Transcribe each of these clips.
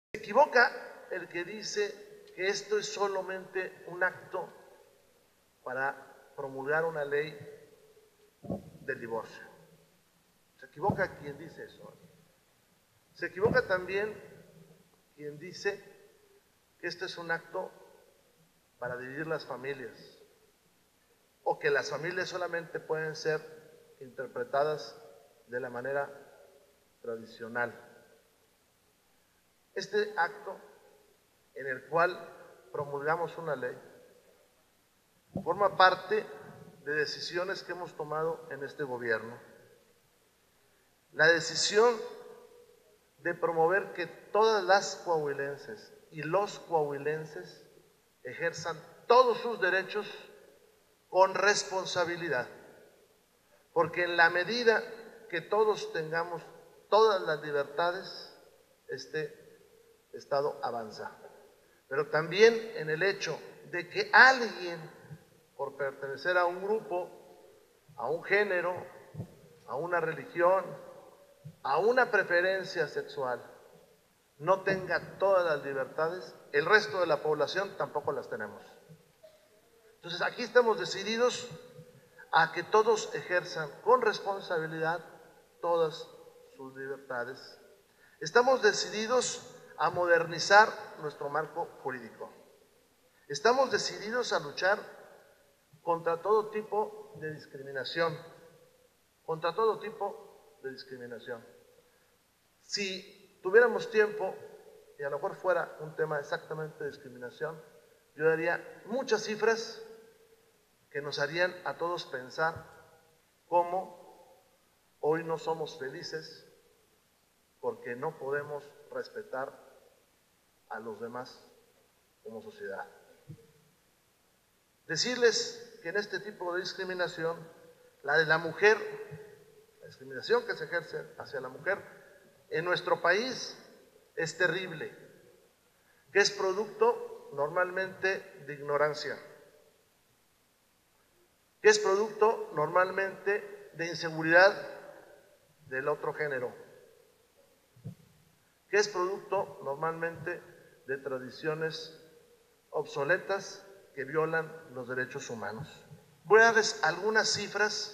Se equivoca el que dice que esto es solamente un acto para promulgar una ley del divorcio. Se equivoca quien dice eso. Se equivoca también quien dice que esto es un acto para dividir las familias o que las familias solamente pueden ser interpretadas de la manera tradicional. Este acto en el cual promulgamos una ley forma parte de decisiones que hemos tomado en este gobierno. La decisión de promover que todas las coahuilenses y los coahuilenses ejerzan todos sus derechos con responsabilidad, porque en la medida que todos tengamos todas las libertades, este Estado avanza. Pero también en el hecho de que alguien, por pertenecer a un grupo, a un género, a una religión, a una preferencia sexual, no tenga todas las libertades, el resto de la población tampoco las tenemos. Entonces aquí estamos decididos a que todos ejerzan con responsabilidad todas sus libertades. Estamos decididos a modernizar nuestro marco jurídico. Estamos decididos a luchar contra todo tipo de discriminación, contra todo tipo de discriminación. Si tuviéramos tiempo, y a lo mejor fuera un tema exactamente de discriminación, yo daría muchas cifras que nos harían a todos pensar cómo hoy no somos felices porque no podemos respetar a los demás como sociedad. Decirles que en este tipo de discriminación, la de la mujer, la discriminación que se ejerce hacia la mujer en nuestro país es terrible, que es producto normalmente de ignorancia, que es producto normalmente de inseguridad del otro género, que es producto normalmente de tradiciones obsoletas que violan los derechos humanos. Voy a darles algunas cifras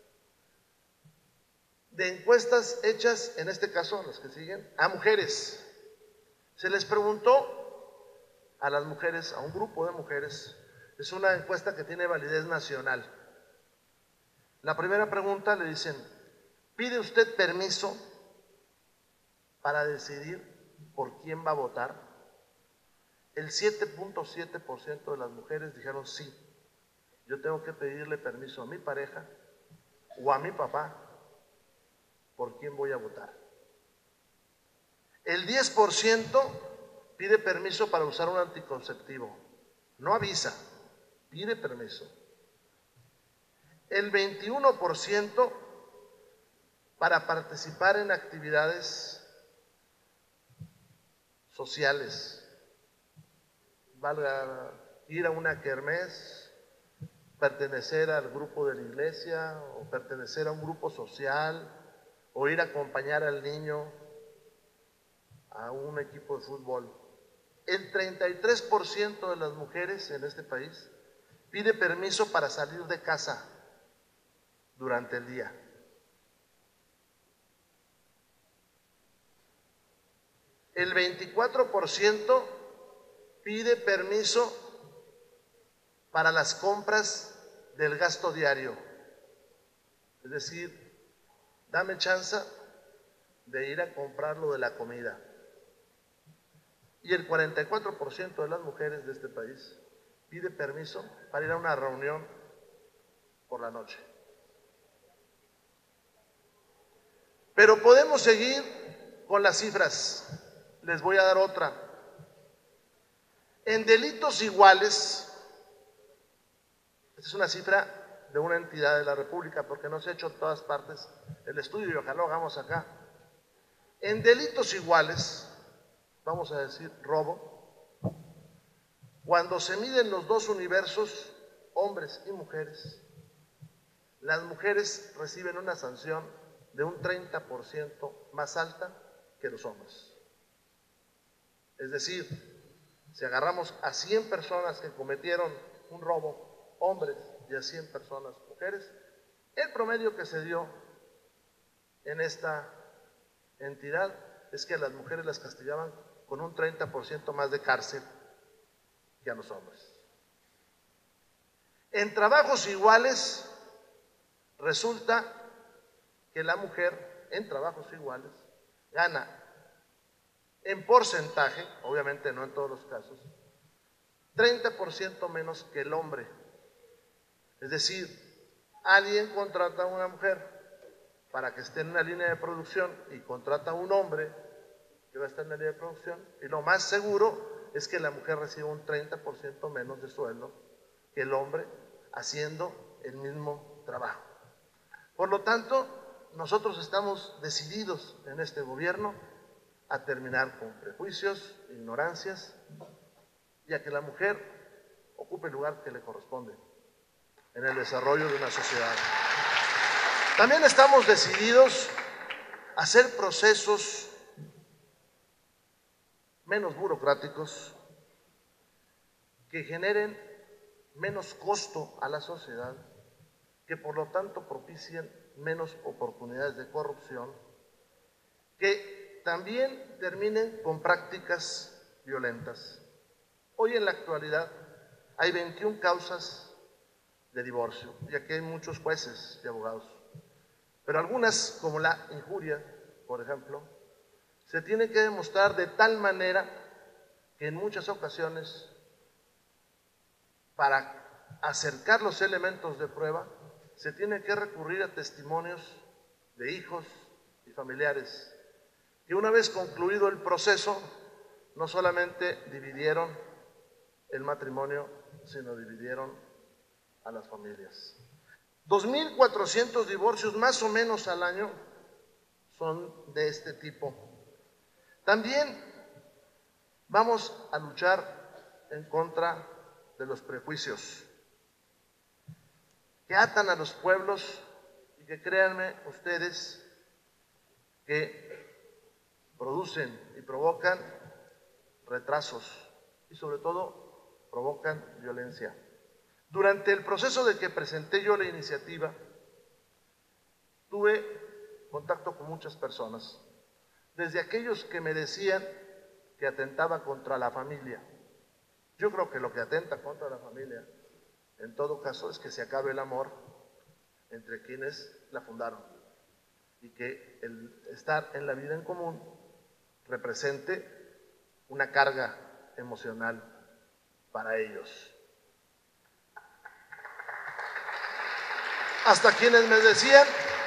de encuestas hechas, en este caso, las que siguen, a mujeres. Se les preguntó a las mujeres, a un grupo de mujeres, es una encuesta que tiene validez nacional. La primera pregunta le dicen, ¿pide usted permiso para decidir por quién va a votar? El 7.7% de las mujeres dijeron sí, yo tengo que pedirle permiso a mi pareja o a mi papá por quién voy a votar. El 10% pide permiso para usar un anticonceptivo, no avisa, pide permiso. El 21% para participar en actividades sociales, valga ir a una kermés, pertenecer al grupo de la iglesia o pertenecer a un grupo social o ir a acompañar al niño a un equipo de fútbol. El 33% de las mujeres en este país pide permiso para salir de casa durante el día. El 24% pide permiso para las compras del gasto diario. Es decir, dame chance de ir a comprar lo de la comida. Y el 44% de las mujeres de este país pide permiso para ir a una reunión por la noche. Pero podemos seguir con las cifras. Les voy a dar otra. En delitos iguales, esta es una cifra de una entidad de la República, porque no se ha hecho en todas partes el estudio y ojalá lo hagamos acá. En delitos iguales, vamos a decir robo, cuando se miden los dos universos, hombres y mujeres, las mujeres reciben una sanción de un 30% más alta que los hombres. Es decir, si agarramos a 100 personas que cometieron un robo, hombres, y a 100 personas, mujeres, el promedio que se dio en esta entidad es que a las mujeres las castigaban con un 30% más de cárcel que a los hombres. En trabajos iguales, resulta que la mujer en trabajos iguales gana en porcentaje, obviamente no en todos los casos, 30% menos que el hombre. Es decir, alguien contrata a una mujer para que esté en una línea de producción y contrata a un hombre que va a estar en la línea de producción, y lo más seguro es que la mujer reciba un 30% menos de sueldo que el hombre haciendo el mismo trabajo. Por lo tanto, nosotros estamos decididos en este gobierno a terminar con prejuicios, ignorancias y a que la mujer ocupe el lugar que le corresponde en el desarrollo de una sociedad. También estamos decididos a hacer procesos menos burocráticos que generen menos costo a la sociedad, que por lo tanto propicien menos oportunidades de corrupción, que también terminen con prácticas violentas. Hoy en la actualidad hay 21 causas de divorcio, y aquí hay muchos jueces y abogados, pero algunas, como la injuria, por ejemplo, se tiene que demostrar de tal manera que en muchas ocasiones, para acercar los elementos de prueba, se tiene que recurrir a testimonios de hijos y familiares, que una vez concluido el proceso, no solamente dividieron el matrimonio, sino dividieron a las familias. 2.400 divorcios más o menos al año son de este tipo. También vamos a luchar en contra de los prejuicios que atan a los pueblos y que, créanme ustedes, que producen y provocan retrasos y sobre todo provocan violencia. Durante el proceso de que presenté yo la iniciativa, tuve contacto con muchas personas, desde aquellos que me decían que atentaba contra la familia. Yo creo que lo que atenta contra la familia, en todo caso, es que se acabe el amor entre quienes la fundaron y que el estar en la vida en común represente una carga emocional para ellos. Hasta quienes me decían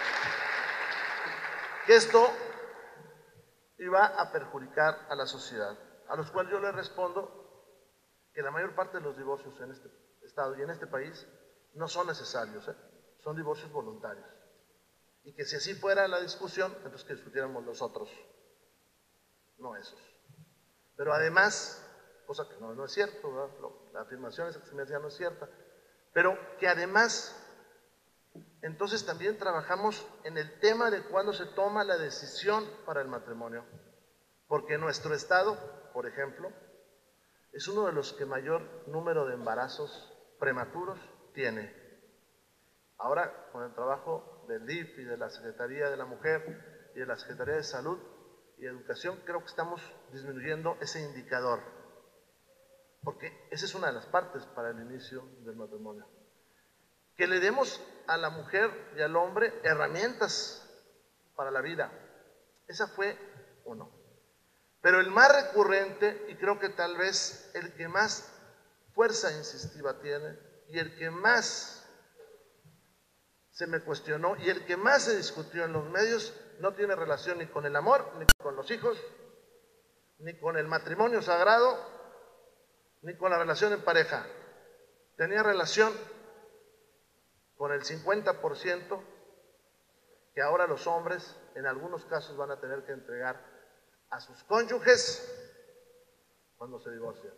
que esto iba a perjudicar a la sociedad, a los cuales yo les respondo que la mayor parte de los divorcios en este estado y en este país no son necesarios, son divorcios voluntarios, y que si así fuera la discusión, entonces que discutiéramos los otros, no esos. Pero además, cosa que no es cierto, ¿verdad? La afirmación esa que se me decía no es cierta, pero que además entonces también trabajamos en el tema de cuándo se toma la decisión para el matrimonio, porque nuestro estado, por ejemplo, es uno de los que mayor número de embarazos prematuros tiene. Ahora, con el trabajo del DIF y de la Secretaría de la Mujer y de la Secretaría de Salud y Educación, creo que estamos disminuyendo ese indicador, porque esa es una de las partes para el inicio del matrimonio. Que le demos a la mujer y al hombre herramientas para la vida. Esa fue uno. Pero el más recurrente, y creo que tal vez el que más fuerza insistiva tiene, y el que más se me cuestionó, y el que más se discutió en los medios, no tiene relación ni con el amor, ni con los hijos, ni con el matrimonio sagrado, ni con la relación en pareja. Tenía relación con el 50% que ahora los hombres en algunos casos van a tener que entregar a sus cónyuges cuando se divorcian.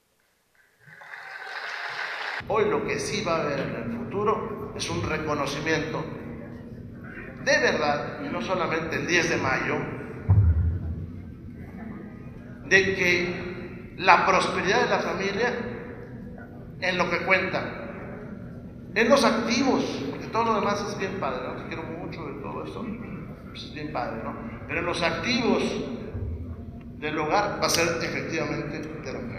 Hoy lo que sí va a haber en el futuro es un reconocimiento de verdad, y no solamente el 10 de mayo, de que la prosperidad de la familia en lo que cuenta, en los activos, porque todo lo demás es bien padre, ¿no? Te quiero mucho de todo esto, pues es bien padre, ¿no? Pero en los activos del hogar va a ser efectivamente de la mujer.